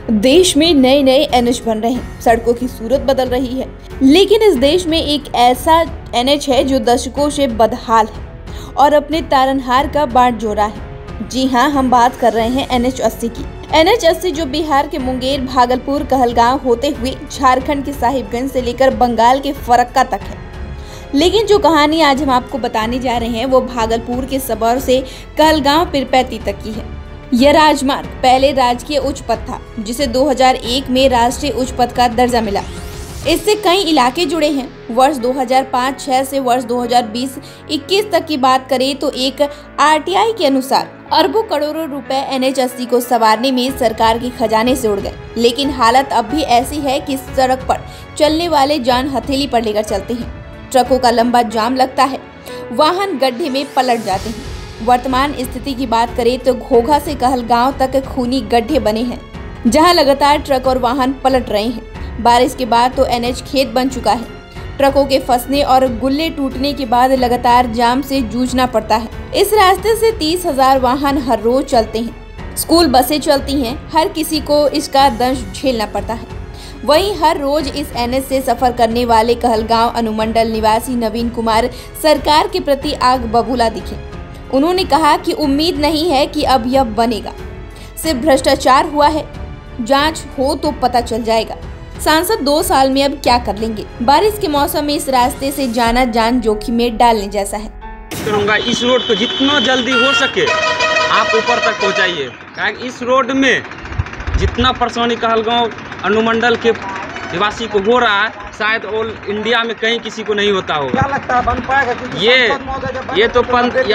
देश में नए नए एनएच बन रहे हैं, सड़कों की सूरत बदल रही है, लेकिन इस देश में एक ऐसा एनएच है जो दशकों से बदहाल है और अपने तारनहार का बाट जोड़ा है। जी हां, हम बात कर रहे हैं NH 80 की। NH 80 जो बिहार के मुंगेर, भागलपुर, कहलगांव होते हुए झारखंड के साहिबगंज से लेकर बंगाल के फरक्का तक है। लेकिन जो कहानी आज हम आपको बताने जा रहे हैं वो भागलपुर के सबौर से कहलगांव पिरपैती तक की है। यह राजमार्ग पहले राजकीय उच्च पथ था, जिसे 2001 में राष्ट्रीय उच्च पथ का दर्जा मिला। इससे कई इलाके जुड़े हैं। वर्ष 2005-06 से वर्ष 2020-21 तक की बात करें तो एक RTI के अनुसार अरबों करोड़ों रुपए NH 80 को संवारने में सरकार के खजाने से उड़ गए। लेकिन हालत अब भी ऐसी है कि सड़क पर चलने वाले जान हथेली पर लेकर चलते हैं। ट्रकों का लंबा जाम लगता है, वाहन गड्ढे में पलट जाते हैं। वर्तमान स्थिति की बात करें तो घोघा से कहलगांव तक खूनी गड्ढे बने हैं, जहां लगातार ट्रक और वाहन पलट रहे हैं। बारिश के बाद तो NH खेत बन चुका है। ट्रकों के फंसने और गुल्ले टूटने के बाद लगातार जाम से जूझना पड़ता है। इस रास्ते से 30,000 वाहन हर रोज चलते हैं। स्कूल बसें चलती हैं, हर किसी को इसका दंश झेलना पड़ता है। वहीं हर रोज इस NH से सफर करने वाले कहलगांव अनुमंडल निवासी नवीन कुमार सरकार के प्रति आग बबूला दिखे। उन्होंने कहा कि उम्मीद नहीं है कि अब यह बनेगा, सिर्फ भ्रष्टाचार हुआ है, जांच हो तो पता चल जाएगा। सांसद 2 साल में अब क्या कर लेंगे। बारिश के मौसम में इस रास्ते से जाना जान जोखिम में डालने जैसा है। करूँगा इस रोड को जितना जल्दी हो सके आप ऊपर तक पहुँचाइए। इस रोड में जितना परेशानी कहलगांव अनुमंडल के निवासी को हो रहा है, शायद ऑल इंडिया में कहीं किसी को नहीं होता होगा। क्या लगता है बन पाएगा? ये तो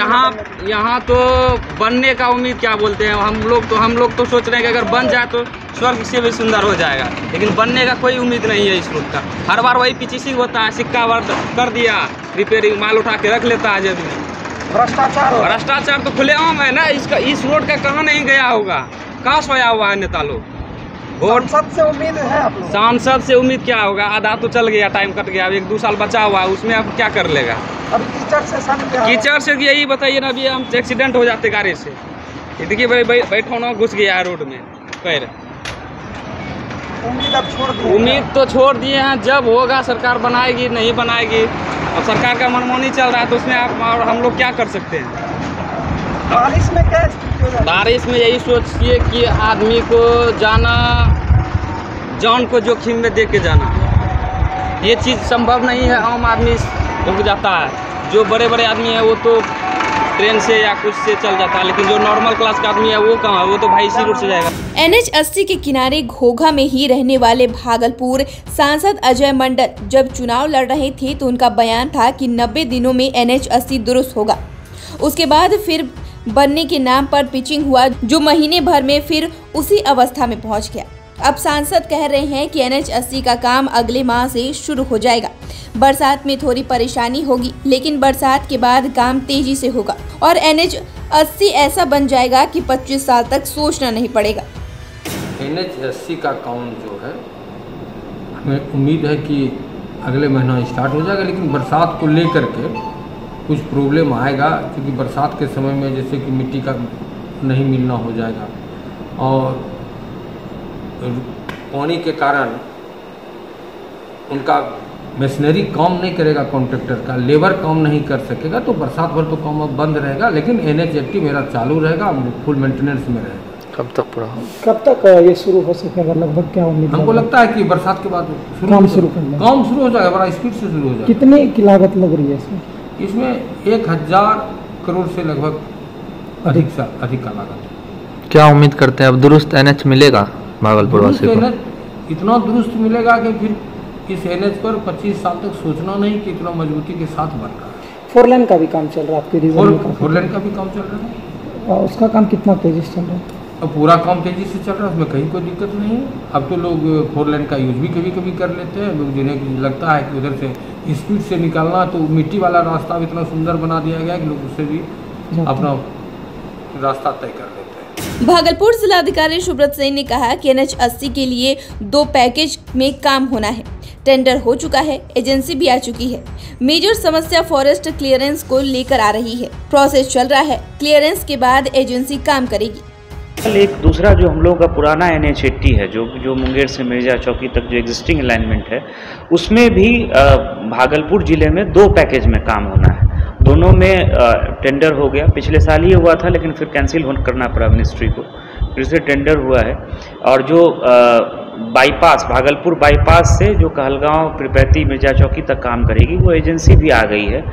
यहाँ तो बनने का उम्मीद क्या बोलते हैं हम लोग तो सोच रहे हैं कि अगर बन जाए तो स्वर्ग से भी सुंदर हो जाएगा, लेकिन बनने का कोई उम्मीद नहीं है इस रोड का। हर बार वही पीछे होता है, सिक्का वर्द कर दिया, रिपेयरिंग माल उठा के रख लेता है जब। भ्रष्टाचार तो खुलेआम है ना। इस रोड का कहाँ नहीं गया होगा, कहाँ सोया हुआ है नेता लोग। सांसद से उम्मीद है आप लोग? सांसद से उम्मीद क्या होगा, आधा तो चल गया, टाइम कट गया, अब 1-2 साल बचा हुआ है, उसमें अब क्या कर लेगा। अब कीचड़ से यही बताइए ना, अभी हम एक्सीडेंट हो जाते गाड़ी से। देखिए बैठो ना, घुस गया है रोड में पैर। उम्मीद तो छोड़ दिए हैं, जब होगा सरकार बनाएगी, नहीं बनाएगी। अब सरकार का मनमानी चल रहा है तो उसमें हम लोग क्या कर सकते हैं। बारिश में क्या? बारिश में यही सोचिए कि आदमी को जान को जोखिम में दे के जाना, ये चीज़ संभव नहीं है। आम आदमी रुक जाता है, जो बड़े बड़े आदमी है वो तो ट्रेन से या कुछ से चल जाता है, लेकिन जो नॉर्मल क्लास का आदमी है वो कहाँ है, वो तो भाई इसी रोड से जाएगा। NH 80 के किनारे घोघा में ही रहने वाले भागलपुर सांसद अजय मंडल जब चुनाव लड़ रहे थे तो उनका बयान था कि 90 दिनों में NH 80 दुरुस्त होगा। उसके बाद फिर बनने के नाम पर पिचिंग हुआ, जो महीने भर में फिर उसी अवस्था में पहुंच गया। अब सांसद कह रहे हैं कि NH 80 का काम अगले माह से शुरू हो जाएगा। बरसात में थोड़ी परेशानी होगी, लेकिन बरसात के बाद काम तेजी से होगा और NH 80 ऐसा बन जाएगा कि 25 साल तक सोचना नहीं पड़ेगा। NH 80 का काम जो है, हमें उम्मीद है कि अगले महीना स्टार्ट हो जाएगा, लेकिन बरसात को लेकर के कुछ प्रॉब्लम आएगा, क्योंकि बरसात के समय में जैसे कि मिट्टी का नहीं मिलना हो जाएगा और पानी के कारण उनका मशीनरी काम नहीं करेगा, कॉन्ट्रैक्टर का लेबर काम नहीं कर सकेगा, तो बरसात भर तो काम अब बंद रहेगा। लेकिन NH 80 मेरा चालू रहेगा, पूल मेंटेनेंस में रहेगा। कब तक ये शुरू हो सकेगा? लगभग क्या उम्मीद? हमको लगता है कि बरसात के बाद काम शुरू हो जाएगा, बड़ा स्पीड से शुरू हो जाएगा। कितने की लागत लग रही है इसमें? इसमें 1000 करोड़ से लगभग अधिक का लागत। क्या उम्मीद करते हैं अब दुरुस्त NH मिलेगा भागलपुर वासी को? इतना दुरुस्त मिलेगा कि फिर इस NH पर 25 साल तक सोचना नहीं कि इतना मजबूती के साथ बन रहा है। 4 लेन का भी काम चल रहा है आपके रीजन में? 4 लेन का भी काम चल रहा है। उसका काम कितना तेजी से चल रहा है? अब पूरा काम तेजी से चल रहा है, उसमें कहीं कोई दिक्कत नहीं है। अब तो लोग 4 लेन का यूज भी कभी कभी कर लेते हैं। लोग जिन्हें लगता है कि उधर से स्पीड से निकालना, तो मिट्टी वाला रास्ता इतना सुंदर बना दिया गया कि लोग उससे भी अपना रास्ता तय कर लेते हैं। भागलपुर जिलाधिकारी सुब्रत सिंह ने कहा कि NH 80 के लिए 2 पैकेज में काम होना है। टेंडर हो चुका है, एजेंसी भी आ चुकी है। मेजर समस्या फॉरेस्ट क्लियरेंस को लेकर आ रही है। प्रोसेस चल रहा है, क्लियरेंस के बाद एजेंसी काम करेगी। एक दूसरा जो हम लोगों का पुराना NH80 है, जो मुंगेर से मिर्जा चौकी तक जो एग्जिस्टिंग अलाइनमेंट है, उसमें भी भागलपुर ज़िले में 2 पैकेज में काम होना है। दोनों में टेंडर हो गया, पिछले साल ही हुआ था लेकिन फिर कैंसिल करना पड़ा मिनिस्ट्री को, फिर से टेंडर हुआ है। और जो बाईपास, भागलपुर बाईपास से जो कहलगांव, पिरपैती, मिर्जा चौकी तक काम करेगी, वो एजेंसी भी आ गई है।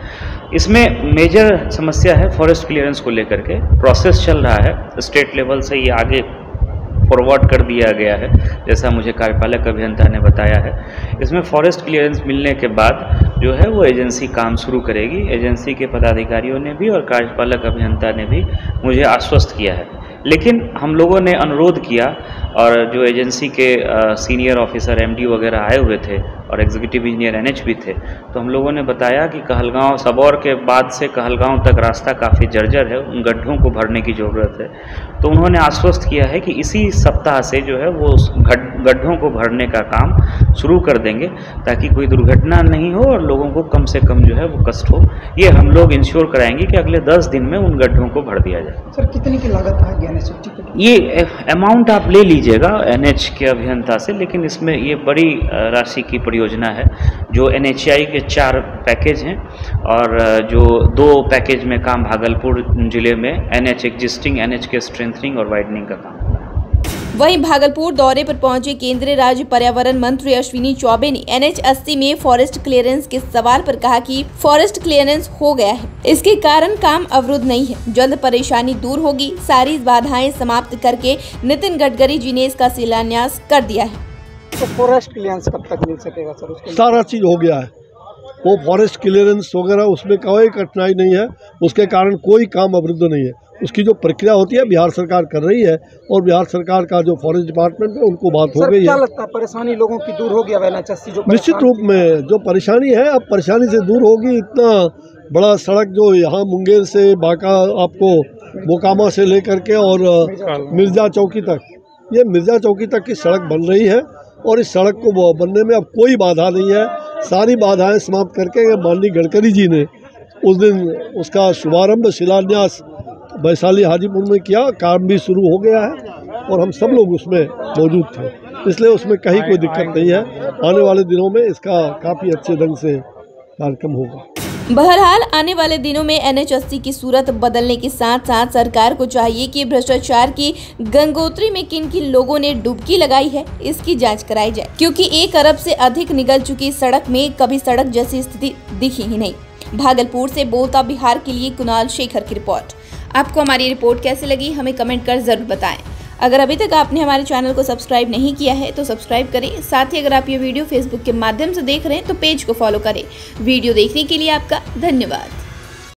इसमें मेजर समस्या है फॉरेस्ट क्लियरेंस को लेकर के, प्रोसेस चल रहा है, स्टेट लेवल से ये आगे फॉरवर्ड कर दिया गया है, जैसा मुझे कार्यपालक अभियंता ने बताया है। इसमें फॉरेस्ट क्लियरेंस मिलने के बाद जो है वो एजेंसी काम शुरू करेगी। एजेंसी के पदाधिकारियों ने भी और कार्यपालक अभियंता ने भी मुझे आश्वस्त किया है। लेकिन हम लोगों ने अनुरोध किया और जो एजेंसी के सीनियर ऑफिसर MD वगैरह आए हुए थे और एग्जीक्यूटिव इंजीनियर NH भी थे, तो हम लोगों ने बताया कि कहलगांव, सबौर के बाद से कहलगांव तक रास्ता काफ़ी जर्जर है, उन गड्ढों को भरने की ज़रूरत है। तो उन्होंने आश्वस्त किया है कि इसी सप्ताह से जो है वो उस गड्ढों को भरने का काम शुरू कर देंगे, ताकि कोई दुर्घटना नहीं हो और लोगों को कम से कम जो है वो कष्ट हो। ये हम लोग इंश्योर कराएंगे कि अगले 10 दिन में उन गड्ढों को भर दिया जाए। सर, कितने की लागत है NH80 की? ये अमाउंट आप ले लीजिएगा NH के अभियंता से, लेकिन इसमें ये बड़ी राशि की परियोजना है। जो NHAI के 4 पैकेज हैं और जो 2 पैकेज में काम भागलपुर जिले में NH एग्जिस्टिंग, NH के स्ट्रेंथनिंग और वाइडनिंग का काम। वहीं भागलपुर दौरे पर पहुंचे केंद्रीय राज्य पर्यावरण मंत्री अश्विनी चौबे ने NH80 में फॉरेस्ट क्लियरेंस के सवाल पर कहा कि फॉरेस्ट क्लियरेंस हो गया है, इसके कारण काम अवरुद्ध नहीं है, जल्द परेशानी दूर होगी। सारी बाधाएं समाप्त करके नितिन गडकरी जी ने इसका शिलान्यास कर दिया है। तो फॉरेस्ट क्लियरेंस कब तक मिल सकेगा सर? उसके सारा चीज़ हो गया है, वो फॉरेस्ट क्लियरेंस वगैरह उसमें कोई कठिनाई नहीं है, उसके कारण कोई काम अवरुद्ध नहीं है। उसकी जो प्रक्रिया होती है बिहार सरकार कर रही है और बिहार सरकार का जो फॉरेस्ट डिपार्टमेंट है उनको बात हो गई है। क्या लगता है परेशानी लोगों की दूर होगी अब NH80 जो? निश्चित रूप में जो परेशानी है अब परेशानी से दूर होगी। इतना बड़ा सड़क जो यहाँ मुंगेर से बाका, आपको मोकामा से लेकर के और मिर्जा चौकी तक, ये मिर्जा चौकी तक की सड़क बन रही है और इस सड़क को बनने में अब कोई बाधा नहीं है। सारी बाधाएं समाप्त करके माननीय गडकरी जी ने उस दिन उसका शुभारंभ, शिलान्यास वैशाली हाजीपुर में किया। काम भी शुरू हो गया है और हम सब लोग उसमें मौजूद थे, इसलिए उसमें कहीं कोई दिक्कत नहीं है। आने वाले दिनों में इसका काफ़ी अच्छे ढंग से कार्यक्रम होगा। बहरहाल आने वाले दिनों में NH80 की सूरत बदलने के साथ साथ सरकार को चाहिए कि भ्रष्टाचार की गंगोत्री में किन किन लोगों ने डुबकी लगाई है इसकी जांच कराई जाए, क्योंकि 1 अरब से अधिक निगल चुकी सड़क में कभी सड़क जैसी स्थिति दिखी ही नहीं। भागलपुर से बोलता बिहार के लिए कुणाल शेखर की रिपोर्ट। आपको हमारी रिपोर्ट कैसी लगी हमें कमेंट कर जरूर बताएं। अगर अभी तक आपने हमारे चैनल को सब्सक्राइब नहीं किया है तो सब्सक्राइब करें। साथ ही अगर आप ये वीडियो फेसबुक के माध्यम से देख रहे हैं तो पेज को फॉलो करें। वीडियो देखने के लिए आपका धन्यवाद।